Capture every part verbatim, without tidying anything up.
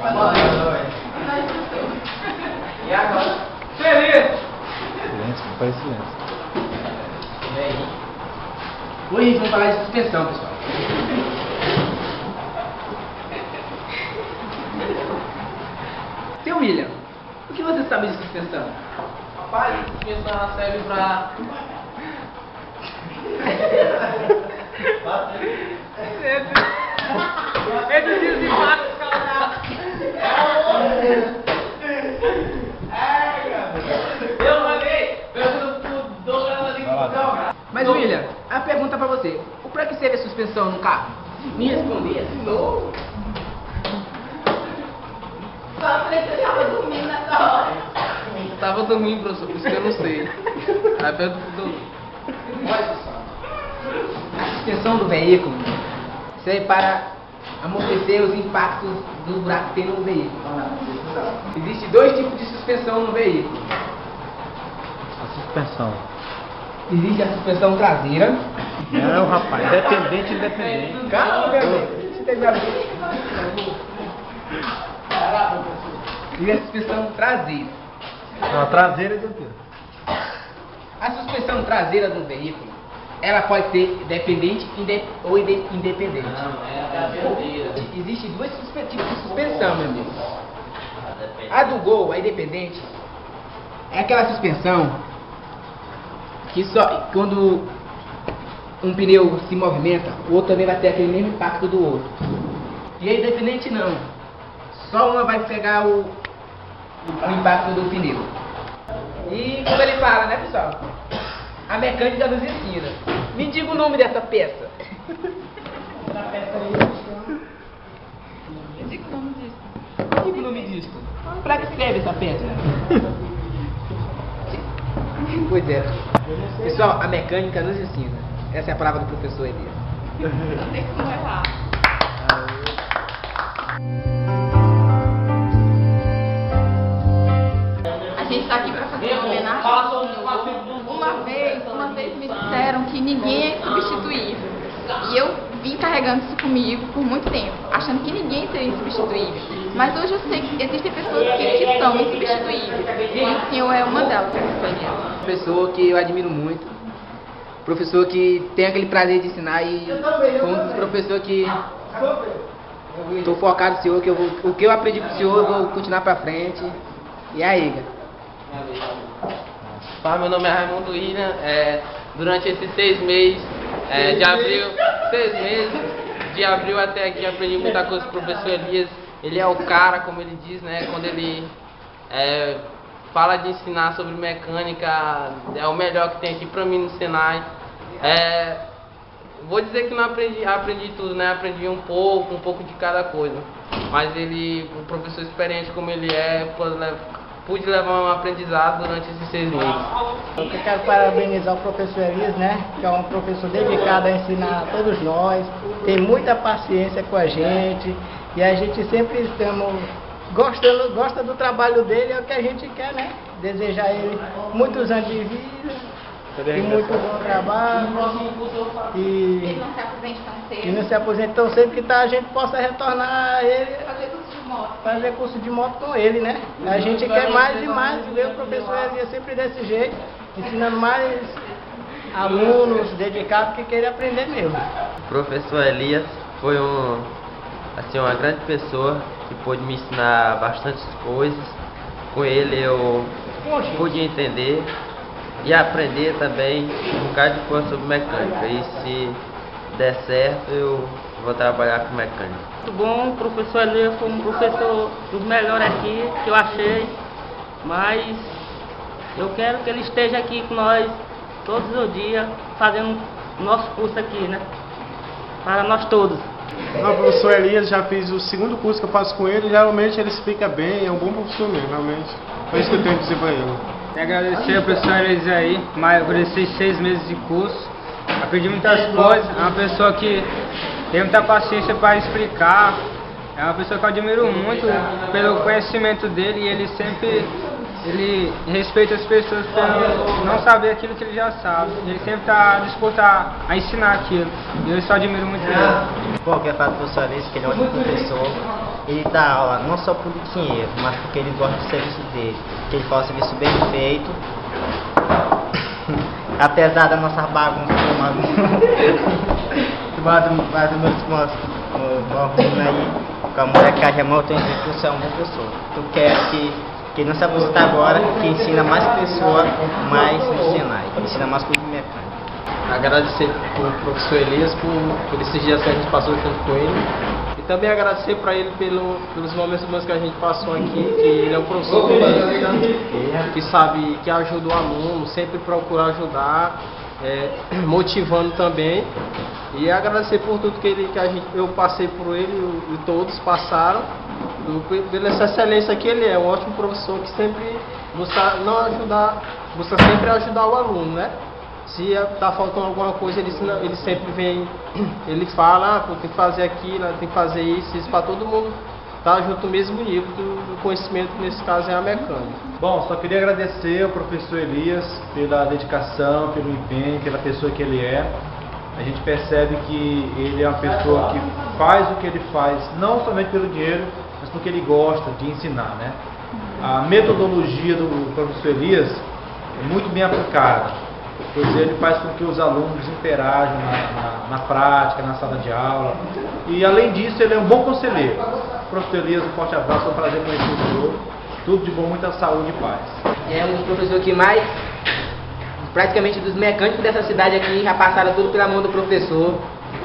E agora? Silêncio! Silêncio, faz silêncio. E aí? Hoje a gente vai falar de suspensão, pessoal. Seu William, o que você sabe de suspensão? Rapaz, suspensão serve pra... Reduzir os impactos causados. Eu mandei! Pergunta pro Douglas ali. Mas William, a pergunta pra você: o pra que serve a suspensão no carro? Me responder de novo. Só falei que você tava dormindo nessa hora. Eu tava dormindo, professor, por isso que eu não sei. Aí pergunta pro Douglas. A suspensão do veículo serve para amortecer os impactos do buraco que tem no veículo. Existem dois tipos de suspensão no veículo. A suspensão. Existe a suspensão traseira. Não, rapaz, independente, independente. Calma, meu Deus. Você tem nada a ver. E a suspensão traseira. A traseira do quê? A suspensão traseira do veículo, ela pode ser dependente inde- ou inde- independente. Não, é a traseira. Existem dois suspe- tipos de suspensão, meu amigo. A do Gol, a independente, é aquela suspensão que só quando um pneu se movimenta, o outro também vai ter aquele mesmo impacto do outro. E a independente não. Só uma vai pegar o, o impacto do pneu. E como ele fala, né, pessoal? A mecânica nos ensina. Me diga o nome dessa peça. Eu digo o nome disso. Me diga o nome disso. Pra que serve essa peça? Pois é. Pessoal, a mecânica nos ensina. Essa é a palavra do professor Elias. Não tem como errar. A gente tá aqui pra fazer uma homenagem ao senhor. Uma vez, uma vez me disseram que ninguém é substituível. E eu vim carregando isso comigo por muito tempo, achando que ninguém seria insubstituível. Mas hoje eu sei que existem pessoas que, que são insubstituíveis. E o senhor é uma delas, professor Elias. Professor que eu admiro muito. Professor que tem aquele prazer de ensinar e um dos professores que estou focado no senhor, que eu vou, o que eu aprendi com o senhor eu vou continuar pra frente. E aí, Fala, meu nome é Raimundo William. É, durante esses seis meses, é, de abril, seis meses, de abril até aqui, aprendi muita coisa com o professor Elias. Ele é o cara, como ele diz, né? Quando ele é, fala de ensinar sobre mecânica, é o melhor que tem aqui pra mim no Senai. É, vou dizer que não aprendi, aprendi tudo, né? Aprendi um pouco, um pouco de cada coisa. Mas ele, um professor experiente como ele é, pode levar. Pude levar um aprendizado durante esses seis meses. Eu quero parabenizar o professor Elias, né? Que é um professor dedicado a ensinar a todos nós, tem muita paciência com a gente e a gente sempre estamos gostando, gosta do trabalho dele, é o que a gente quer, né? Desejar a ele muitos anos de vida e muito bom trabalho Ele e, não se aposente tão e cedo. não se aposente tão cedo que tá, a gente possa retornar a ele, Fazer curso de moto. fazer curso de moto com ele, né? A gente quer mais e mais ver o professor Elias sempre desse jeito, ensinando mais alunos dedicados que querem aprender mesmo. O professor Elias foi um, assim, uma grande pessoa que pôde me ensinar bastante coisas. Com ele eu pude entender e aprender também um bocado de coisa sobre mecânica. E se der certo, eu vou trabalhar com mecânica. Muito bom, o professor Elias foi um professor dos melhores aqui, que eu achei, mas eu quero que ele esteja aqui com nós todos os dias, fazendo o nosso curso aqui, né? Para nós todos. O professor Elias, já fiz o segundo curso que eu faço com ele, geralmente ele explica bem, é um bom professor mesmo, realmente. É isso que eu tenho a dizer para ele. E agradecer ao professor Elias aí, mais por esses seis meses de curso. Aprendi muitas coisas, é uma pessoa que tem muita paciência para explicar, é uma pessoa que eu admiro muito pelo conhecimento dele e ele sempre ele respeita as pessoas por não saber aquilo que ele já sabe. Ele sempre está disposto a, a ensinar aquilo. E eu só admiro muito ele. Bom, eu quero falar do professor Elias, que ele é um ótimo professor. ele dá aula não só por dinheiro, mas porque ele gosta do serviço dele, que ele faz o serviço bem feito. Apesar da nossa bagunça, mais ou menos com aí, com a molecada é mal, tem que você é um bom professor. Eu quero que, que não se aposenta agora, que ensina mais pessoas, mais no Senai, ensina mais coisa de mecânica. Agradecer pro professor Elias por, por esses dias que a gente passou junto com ele. E também agradecer para ele pelo, pelos momentos bons que a gente passou aqui, que ele é um professor que, que sabe, que ajuda o aluno, sempre procura ajudar, é, motivando também. E agradecer por tudo que, ele, que a gente, eu passei por ele e todos passaram, do, pela essa excelência que ele é, um ótimo professor que sempre busca, não ajudar, busca sempre ajudar o aluno, né? Se está faltando alguma coisa, ele, ele sempre vem, ele fala, ah, pô, tem que fazer aquilo, tem que fazer isso, isso para todo mundo estar tá junto no mesmo nível do, do conhecimento, que nesse caso é a mecânica. Bom, só queria agradecer ao professor Elias pela dedicação, pelo empenho, pela pessoa que ele é. A gente percebe que ele é uma pessoa que faz o que ele faz, não somente pelo dinheiro, mas porque ele gosta de ensinar, né? A metodologia do professor Elias é muito bem aplicada. Pois ele faz com que os alunos interajam na, na, na prática, na sala de aula. E além disso, ele é um bom conselheiro. Professor Elias, um forte abraço, é um prazer conhecer o senhor. Tudo de bom, muita saúde e paz. É um dos professores que mais, praticamente dos mecânicos dessa cidade aqui, já passaram tudo pela mão do professor.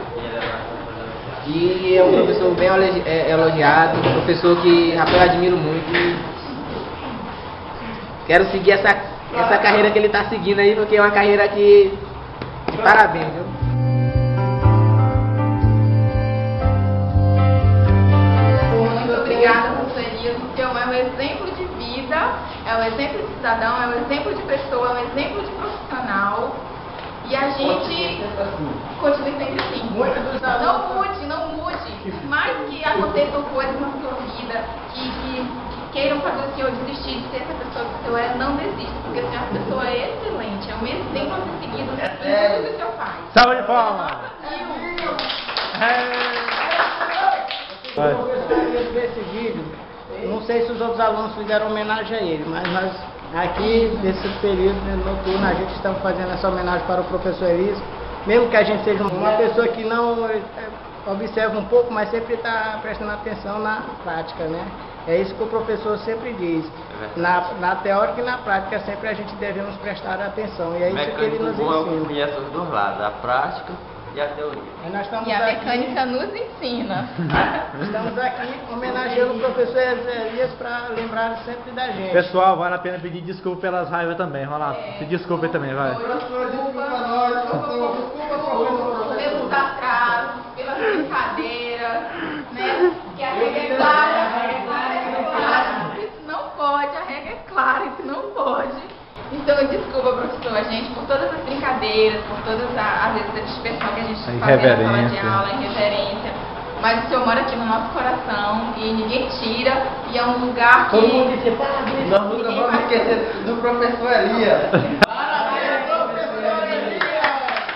E é um professor bem elogiado, um professor que rapaz, eu admiro muito. E quero seguir essa Essa carreira que ele está seguindo aí, porque é uma carreira que de parabéns, viu? Muito obrigada, professor Elias, porque é um exemplo de vida, é um exemplo de cidadão, é um exemplo de pessoa, é um exemplo de profissional. E a gente continue sempre assim. Não mude, não mude. Mais que aconteçam coisas na sua vida, que, que queiram fazer o senhor desistir de ser essa pessoa que o senhor é, não desista, porque o senhor é uma pessoa excelente, é um exemplo a ser seguido em tudo que o senhor faz. Salve de palmas! Esse vídeo, não sei se os outros alunos fizeram homenagem a ele, mas nós aqui, nesse período noturno, a gente está fazendo essa homenagem para o professor Elias, mesmo que a gente seja uma pessoa que não observa um pouco, mas sempre está prestando atenção na prática, né? É isso que o professor sempre diz. Na, na teórica e na prática sempre a gente devemos prestar atenção. E é isso que ele nos ensina. Conhece os dois lados, a prática e a teoria. E, nós estamos e a aqui, mecânica nos ensina. Estamos aqui homenageando o professor Elias para lembrar sempre da gente. Pessoal, vale a pena pedir desculpa pelas raivas também. Vai lá, é, se desculpa aí também, vai. Desculpa, desculpa pelos atrasos, pelas brincadeiras, né? Que a regra é clara, a regra é clara. Isso não pode, a regra é clara, isso não pode. Então, desculpa, professor, a gente, por todas as brincadeiras, por todas as, as vezes a dispersão que a gente faz na sala de aula, em reverência. Mas o senhor mora aqui no nosso coração e ninguém tira, e é um lugar que... Todo mundo disse, parabéns. Nós nunca vamos esquecer do professor Elias. Parabéns, professor Elias!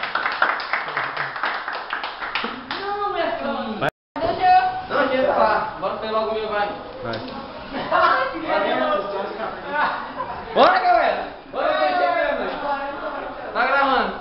Não, minha filha. Não, gente, tá lá. Bora pegar logo o meu, vai. Vai. Bora, galera! Bora, galera! Tá gravando?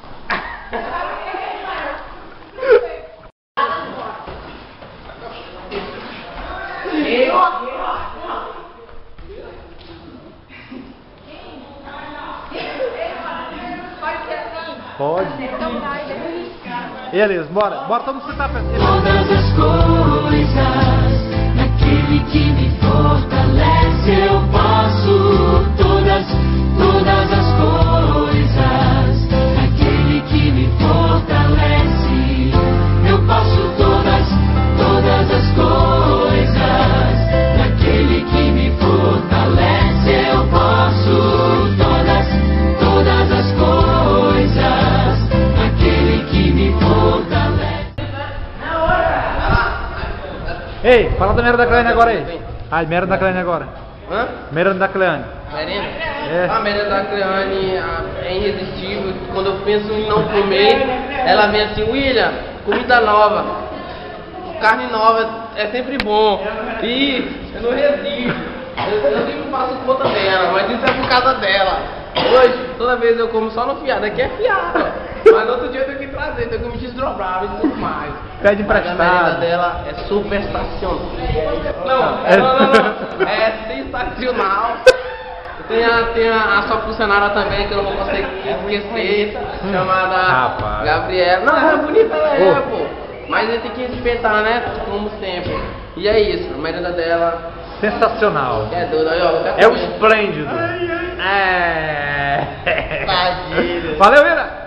Pode ser assim? Pode. Então vai, Elias, bora. Bora, todo mundo sentar pra Todas as coisas, naquele que me fortalece, eu posso todas, todas as coisas, naquele que me fortalece, eu posso todas, todas as coisas, naquele que me fortalece, eu posso todas, todas as coisas, naquele que me fortalece. Ei, fala da merda da Cleane agora aí. Ah, merda da Cleane agora. Hã? Merda da Cleane. Merenda? É. A merenda da Cleane é irresistível. Quando eu penso em não comer, ela vem assim, William, comida nova. carne nova é sempre bom. E eu não resisto. Eu, eu sempre faço conta dela, mas isso é por causa dela. Hoje, toda vez eu como só no fiado. Aqui é fiado. Mas no outro dia eu tenho que trazer, tenho que me desdobrar e tudo mais. Pede Mas a merenda emprestado. dela é super sensacional. Não, não, não, não. É sensacional. Tem a, tem a, a sua funcionária também, que eu não vou conseguir esquecer, chamada Rapaz. Gabriela. Não, é bonita ela é, pô. Mas a gente tem que respeitar, né? Como sempre. E é isso, a merenda dela Sensacional. é doido. Aí, ó, até É o comer. esplêndido. É. Tadinho. Valeu, Ira.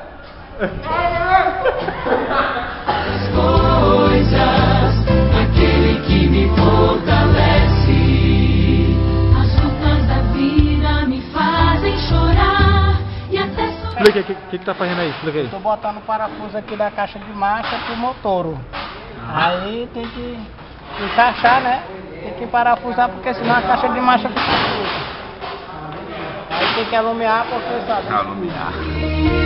As coisas, aquele que me fortalece. As lutas da vida me fazem chorar e até sorrir. Explica aí, o que, que que tá fazendo aí? Explica aí. Tô botando o parafuso aqui da caixa de marcha pro motor. Aí tem que encaixar, né? Tem que parafusar porque senão a caixa de marcha fica solta. Aí tem que alumiar porque sabe. Alumiar.